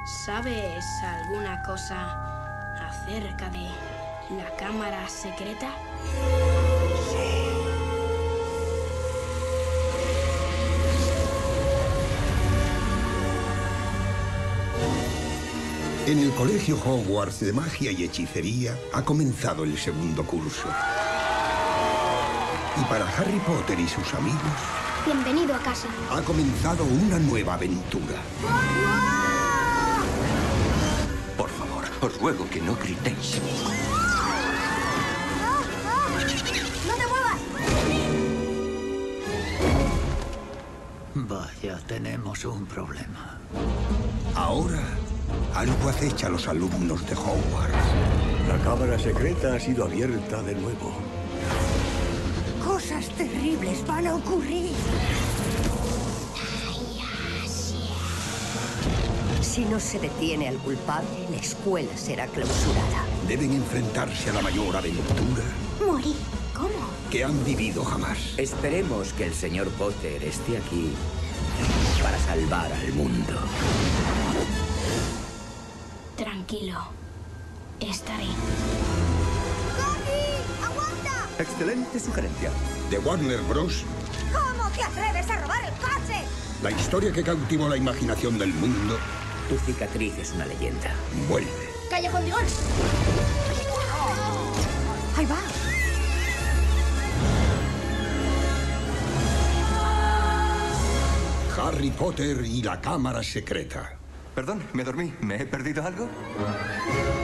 ¿Sabes alguna cosa acerca de la cámara secreta? En el colegio Hogwarts de magia y hechicería ha comenzado el segundo curso. Y para Harry Potter y sus amigos... Bienvenido a casa. Ha comenzado una nueva aventura. Por favor, os ruego que no gritéis. ¡No te muevas! Vaya, tenemos un problema. Ahora, algo acecha a los alumnos de Hogwarts. La cámara secreta ha sido abierta de nuevo. Cosas terribles van a ocurrir. Si no se detiene al culpable, la escuela será clausurada. Deben enfrentarse a la mayor aventura Morir. ¿Cómo? que han vivido jamás. Esperemos que el señor Potter esté aquí para salvar al mundo. Tranquilo. Estaré. ¡Gandhi! ¡Aguanta! Excelente sugerencia. De Warner Bros., ¿Cómo te atreves a robar el coche? la historia que cautivó la imaginación del mundo Tu cicatriz es una leyenda. vuelve. ¡Callejón de Gol! Ahí va. Harry Potter y la cámara secreta. Perdón, me dormí. ¿Me he perdido algo?